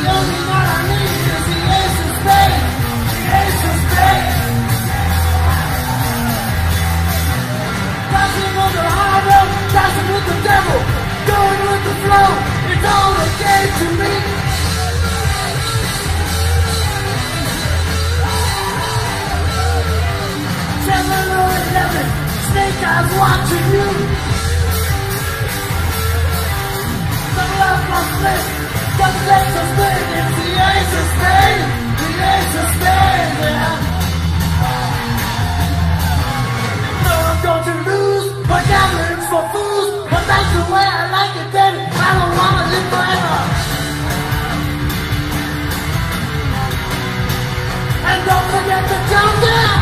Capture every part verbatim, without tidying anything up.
only note I need is the ace of spades, the ace of spades. Dancing on the high road, dancing with the devil, going with the flow, it's all a game to me. Seven or eleven, snake eyes watching you. Double up my split, double legs are split, it's the ace of spades, the ace of spades, yeah. No, I'm going to lose, but gambling's for fools, but that's the way I like it, baby, I don't wanna live forever. And don't forget to jump down.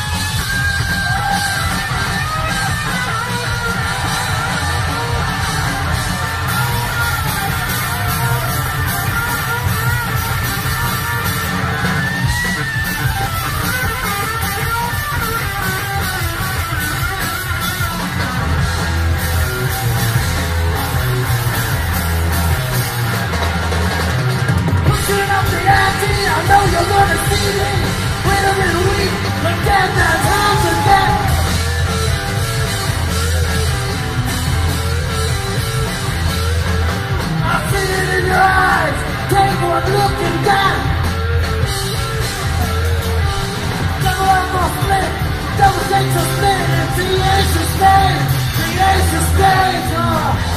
I know you're gonna see me. Wait a minute, week, but get that time to get. I see it in your eyes. Take one look and down. Double up or split, double takes a split. It's the ace of spades, the ace of spades. Oh.